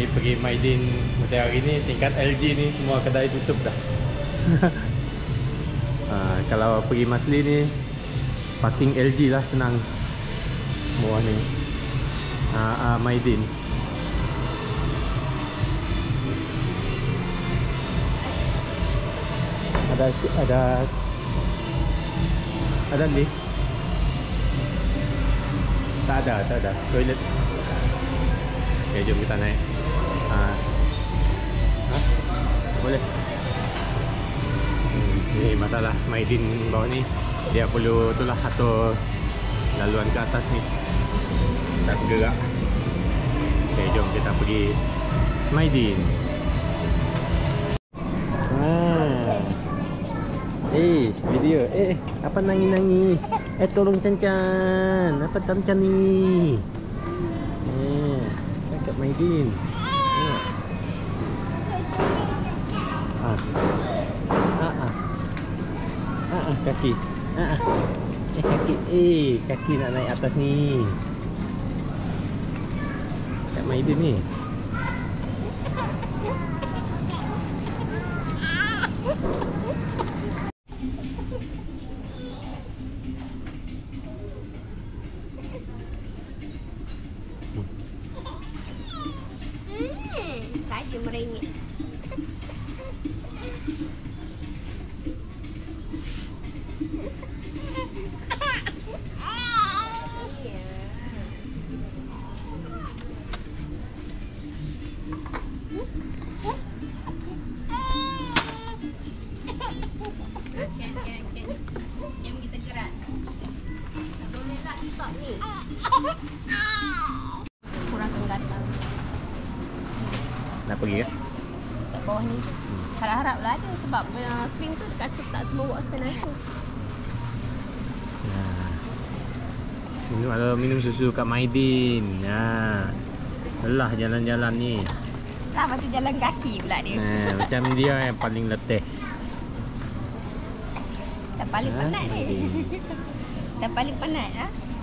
ni pergi Mydin Mutiara Rini, tingkat LG ni semua kedai tutup dah. Kalau pergi Masli ni parking LG lah, senang bawah ni. Mydin. Ada lift? Tak ada toilet. Okay, jom kita naik. Boleh. Ni masalah Mydin bawah ni, dia perlu itulah atur laluan ke atas ni, tak gerak. Okay, jom kita pergi Mydin. Video. Apa nangis-nangis? Tolong Can-Can. Apa tak macam ni? Dekat Mydin. Kaki. Kaki nak naik atas ni. Dekat Mydin ni. Saja merengek. Okay. Jom kita gerak. Tak boleh lah stop ni. Kurangkan gatal. Nak pergi ke? Kat bawah ni. Harap-harap lah ada sebab krim tu dekat tak semua buat senang. Minum susu kat Mydin. Lelah jalan-jalan ni. Tak, patut jalan kaki pula dia. Macam dia yang paling letih. Tak paling penat ni. Tak paling penat lah.